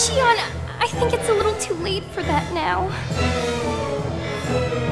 Shion, I think it's a little too late for that now.